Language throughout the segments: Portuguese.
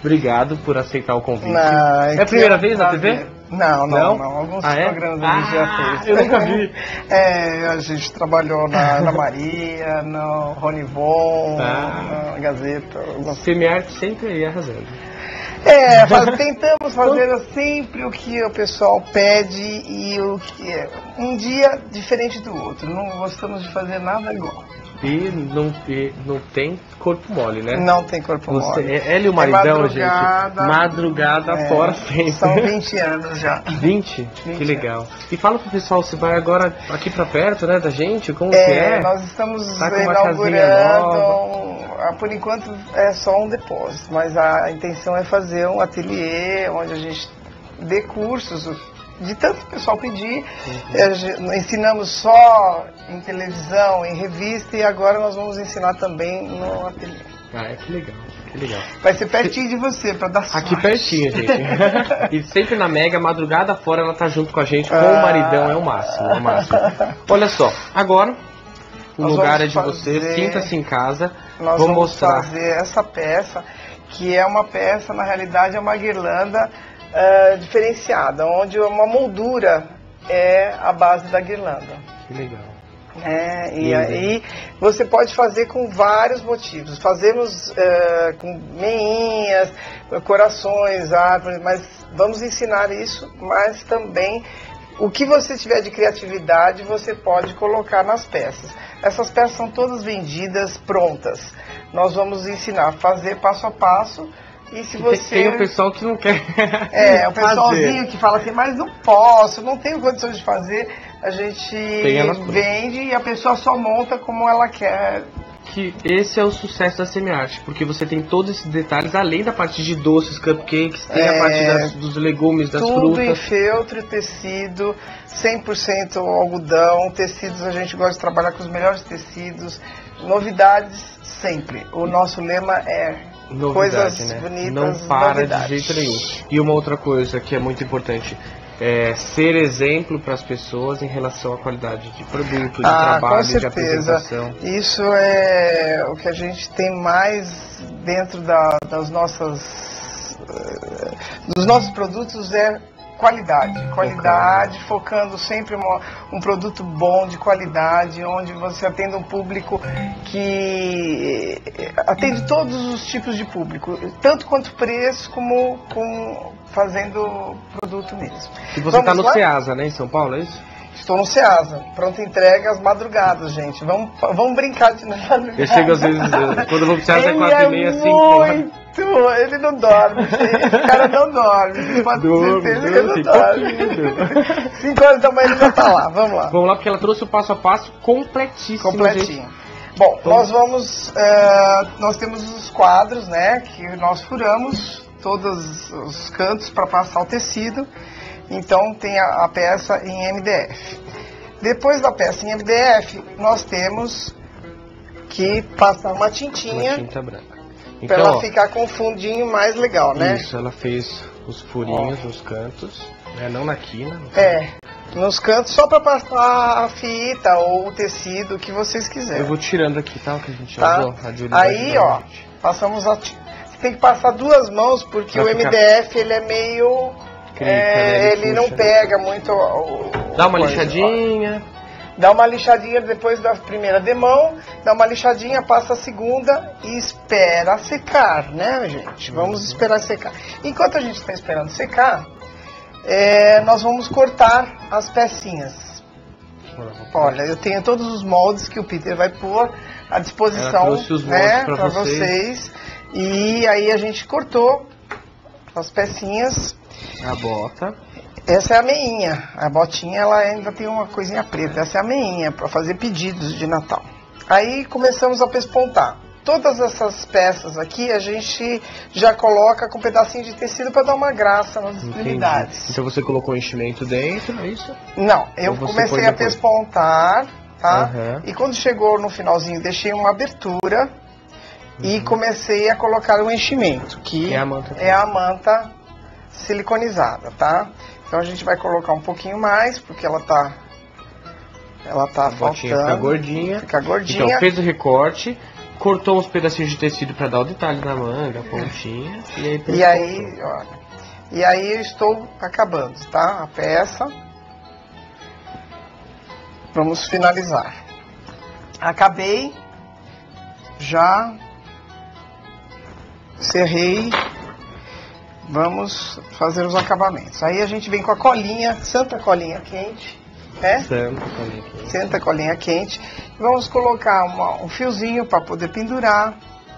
Obrigado por aceitar o convite. Não, é a primeira vez na TV? Não. Alguns programas a gente já fez. Eu nunca vi. A gente trabalhou na Maria, no Ronivon, na Gazeta. Semiarte sempre aí arrasando. Tentamos fazer sempre o que o pessoal pede e o que é um dia diferente do outro. Não gostamos de fazer nada igual. E não tem corpo mole, né? Não tem corpo mole. Ela e o maridão, gente, madrugada fora sempre. São 20 anos já. 20? Que legal. E fala pro pessoal, você vai agora aqui pra perto, né, da gente? Como que é? Nós estamos inaugurando, por enquanto é só um depósito, mas a intenção é fazer um ateliê onde a gente dê cursos de tanto pessoal pedir. Ensinamos só em televisão, em revista, e agora nós vamos ensinar também no ateliê. Que legal, que legal. Vai ser pertinho de você, para dar sorte. Aqui pertinho, gente. E sempre na Mega, madrugada fora, ela tá junto com a gente, com o maridão, é o máximo, é o máximo. Olha só, agora o lugar é de você, sinta-se em casa. Nós vamos fazer essa peça, que é uma peça, na realidade é uma guirlanda diferenciada, onde uma moldura é a base da guirlanda. Que legal. E aí você pode fazer com vários motivos. Fazemos com meinhas, corações, árvores, mas vamos ensinar isso, mas também o que você tiver de criatividade você pode colocar nas peças. Essas peças são todas vendidas prontas. Nós vamos ensinar a fazer passo a passo. E se você... Tem o pessoal que não quer o pessoalzinho que fala assim, mas não posso, não tenho condições de fazer. A gente vende e a pessoa só monta como ela quer. Que esse é o sucesso da Semiarte, porque você tem todos esses detalhes, além da parte de doces, cupcakes, tem a parte dos legumes, das frutas. Tudo em feltro e tecido, 100% algodão, tecidos, a gente gosta de trabalhar com os melhores tecidos, novidades sempre. O nosso lema é coisas bonitas, não para de jeito nenhum. E uma outra coisa que é muito importante, ser exemplo para as pessoas em relação à qualidade de produto, de trabalho, de apresentação. Isso é o que a gente tem mais dentro dos nossos produtos, é qualidade, focando sempre um produto bom, de qualidade, onde você atende um público que atende todos os tipos de público, tanto quanto preço como fazendo produto mesmo. E você está no Ceasa, né, em São Paulo, é isso? Estou no Ceasa, pronta entrega às madrugadas, gente. Vamos brincar de madrugada. Eu chego às vezes, quando eu vou pro Ceasa é 4h30, 5h. Ele não dorme, esse cara não dorme. Pode ter certeza que ele não dorme. 5 horas da manhã ele já tá lá, vamos lá. Vamos lá, porque ela trouxe o passo a passo completíssimo. Completinho. Bom, nós temos os quadros, né, que nós furamos todos os cantos para passar o tecido. Então tem a peça em MDF. Depois da peça em MDF, nós temos que passar uma tintinha. Uma tinta branca. Para ela ficar com um fundinho mais legal, né? Isso, ela fez os furinhos nos cantos, não na quina. Nos cantos, só para passar a fita ou o tecido, o que vocês quiserem. Eu vou tirando aqui, tá? O que a gente usou. Aí, passamos a tinta. Você tem que passar 2 mãos, porque o MDF, ele é meio... ele não pega muito... Dá uma lixadinha... Dá uma lixadinha depois da primeira demão, dá uma lixadinha, passa a segunda e espera secar, né, gente? Vamos esperar secar. Enquanto a gente está esperando secar, nós vamos cortar as pecinhas. Olha, eu tenho todos os moldes que o Peter vai pôr à disposição, né, para vocês. E aí a gente cortou as pecinhas. A bota. Essa é a meinha. A botinha, ela ainda tem uma coisinha preta. Essa é a meinha, para fazer pedidos de Natal. Aí começamos a pespontar. Todas essas peças aqui, a gente já coloca com um pedacinho de tecido para dar uma graça nas extremidades. Então você colocou o enchimento dentro, é isso? Não, eu comecei a pespontar, tá? E quando chegou no finalzinho, deixei uma abertura e comecei a colocar o enchimento, que é a manta siliconizada, tá? Então a gente vai colocar um pouquinho mais, porque ela tá faltando. Fica gordinha. Fica gordinha. Então fez o recorte, cortou uns pedacinhos de tecido para dar o detalhe na manga, a pontinha. E aí eu estou acabando, tá? A peça. Vamos finalizar. Acabei. Já cerrei. Vamos fazer os acabamentos. Aí a gente vem com a colinha, santa colinha quente, né? Santa colinha quente. Vamos colocar um fiozinho para poder pendurar.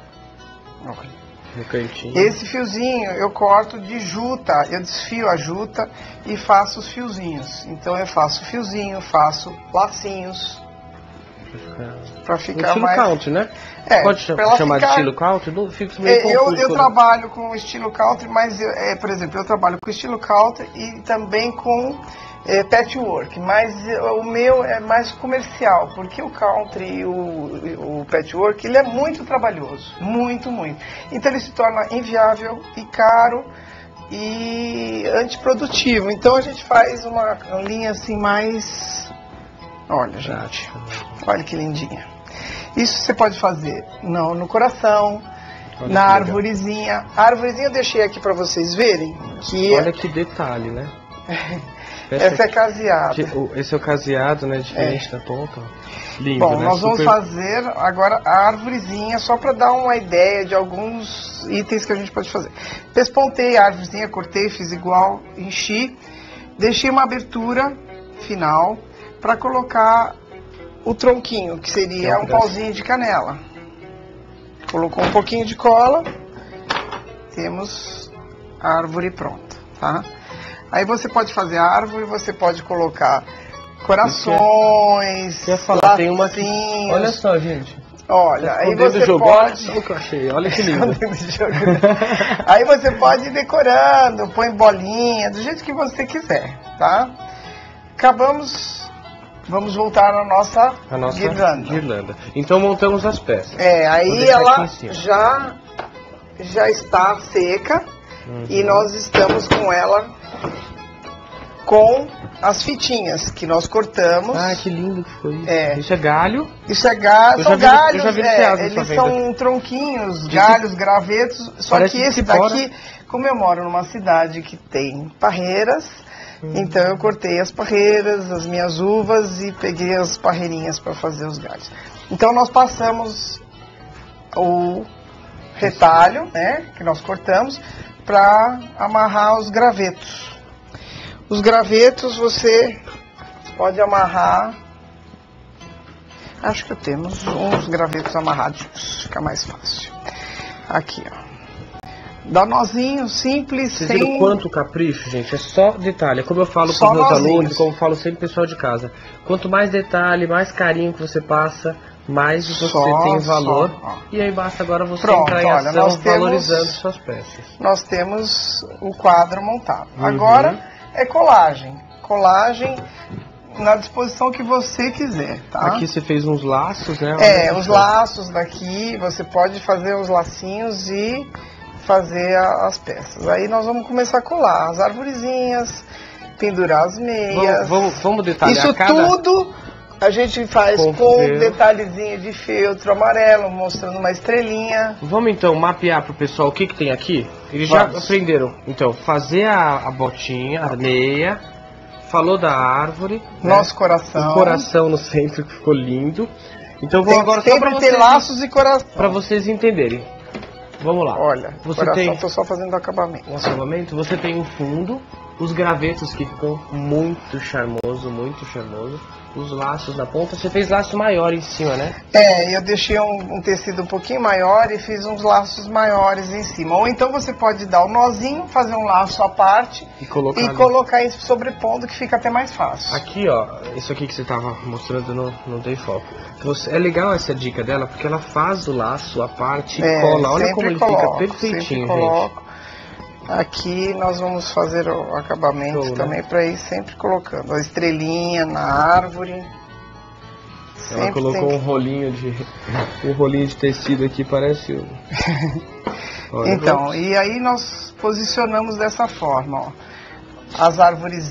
No cantinho. Esse fiozinho eu corto de juta, eu desfio a juta e faço os fiozinhos. Então eu faço fiozinho, faço lacinhos. Pra ficar estilo mais... country, né? Pode chamar de estilo country? Não fico meio confuso. Eu trabalho com estilo country, mas, por exemplo, eu trabalho com estilo country e também com patchwork. Mas o meu é mais comercial, porque o country e o patchwork, ele é muito trabalhoso. Muito, muito. Então ele se torna inviável e caro e antiprodutivo. Então a gente faz uma linha assim mais... Olha, gente, olha que lindinha. Isso você pode fazer no coração, olha, na arvorezinha. A arvorezinha eu deixei aqui para vocês verem. Olha que detalhe, né? Essa é caseada. Esse é o caseado, né? Diferente da ponta. Lindo, bom, né? Nós vamos fazer agora a arvorezinha, só para dar uma ideia de alguns itens que a gente pode fazer. Pespontei a arvorezinha, cortei, fiz igual, enchi. Deixei uma abertura final para colocar o tronquinho, que seria um pauzinho de canela. Colocou um pouquinho de cola, temos a árvore pronta, tá? Aí você pode fazer a árvore, você pode colocar corações, tem uma aqui. Olha só, gente. Olha, aí você pode... Olha o que eu achei, olha que lindo. Aí você pode ir decorando, põe bolinha, do jeito que você quiser, tá? Acabamos... Vamos voltar à nossa guirlanda. Então montamos as peças. Aí ela já está seca e nós estamos com ela com as fitinhas que nós cortamos. Ah, que lindo que foi isso. Isso é galho? Isso é galho, são galhos, eu já vi eles são tronquinhos, galhos, gravetos, só que esse daqui, como eu moro numa cidade que tem parreiras, então eu cortei as parreiras, as minhas uvas e peguei as parreirinhas para fazer os galhos. Então nós passamos o retalho, né, que nós cortamos, para amarrar os gravetos. Os gravetos você pode amarrar, acho que temos uns gravetos amarradinhos, fica mais fácil. Aqui, ó. Dá nozinho, simples, Vocês viram quanto capricho, gente? É só detalhe. É como eu falo para os meus alunos, como eu falo sempre pro pessoal de casa. Quanto mais detalhe, mais carinho que você passa, mais você tem valor. E aí basta agora você entrar em ação valorizando suas peças. Nós temos o quadro montado. Agora é colagem. Colagem na disposição que você quiser, tá? Aqui você fez uns laços, né? Os laços daqui, você pode fazer os lacinhos e fazer as peças. Aí nós vamos começar a colar as arvorezinhas, pendurar as meias. Vamos detalhar. Isso tudo a gente faz com um detalhezinho de feltro amarelo, mostrando uma estrelinha. Vamos então mapear pro pessoal o que tem aqui? Eles já aprenderam. Então, fazer a botinha, a meia, falou da árvore. Nosso coração. O coração no centro, que ficou lindo. Então vou agora só para ter laços e coração. Para vocês entenderem. Vamos lá. Olha, coração, tô só fazendo o acabamento. O acabamento, você tem um fundo, os gravetos que ficam muito charmoso, os laços na ponta. Você fez laço maior em cima, né? Eu deixei um tecido um pouquinho maior e fiz uns laços maiores em cima. Ou então você pode dar o nozinho, fazer um laço à parte e colocar isso sobrepondo, que fica até mais fácil. Aqui, ó, isso aqui que você tava mostrando, não dei foco. É legal essa dica dela, porque ela faz o laço à parte e cola. Olha como ele fica perfeitinho, gente. Aqui nós vamos fazer o acabamento também, né? Para ir sempre colocando a estrelinha na árvore. Ela colocou um rolinho de tecido aqui, parece o... Então, e aí nós posicionamos dessa forma, ó. As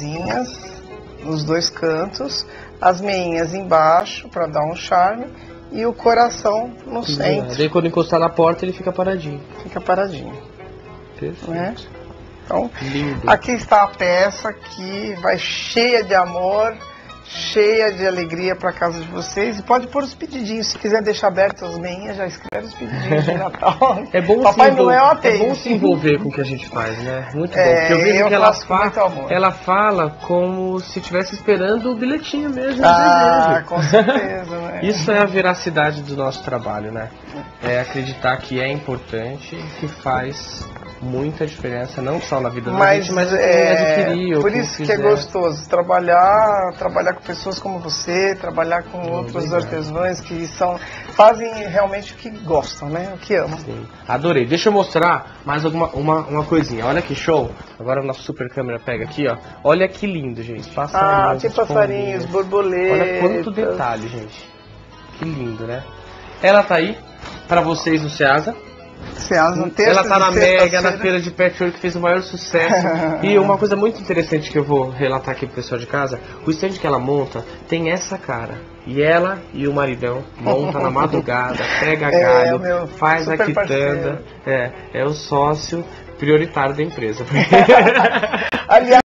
arvorezinhas nos dois cantos, as meinhas embaixo para dar um charme e o coração no centro. Daí quando encostar na porta ele fica paradinho. Fica paradinho. Perfeito. Né? Então, lindo. Aqui está a peça que vai cheia de amor, cheia de alegria para casa de vocês. E pode pôr os pedidinhos. Se quiser deixar abertas as meinhas, já escreve os pedidinhos de Natal. É bom Papai Noel atende. É bom se envolver com o que a gente faz, né? Muito bom. Porque eu vejo que ela fala como se estivesse esperando o bilhetinho mesmo. Com certeza, né? Isso é a veracidade do nosso trabalho, né? É acreditar que é importante, que faz muita diferença, não só na vida da gente, mas adquirir. Por isso que é gostoso trabalhar com pessoas como você, trabalhar com outros artesãos que fazem realmente o que gostam, né? O que amam. Sim. Adorei. Deixa eu mostrar mais uma coisinha. Olha que show. Agora a nossa super câmera pega aqui, ó. Olha que lindo, gente. Passarinhos. Tem passarinhos, borboletas. Olha quanto detalhe, gente. Que lindo, né? Ela tá aí pra vocês no Ceasa. Ela tá na Mega, na feira de Patchwork, que fez o maior sucesso. E uma coisa muito interessante que eu vou relatar aqui pro pessoal de casa: o stand que ela monta tem essa cara. E ela e o maridão monta na madrugada, pega galho, faz a quitanda. É o sócio prioritário da empresa. Aliás,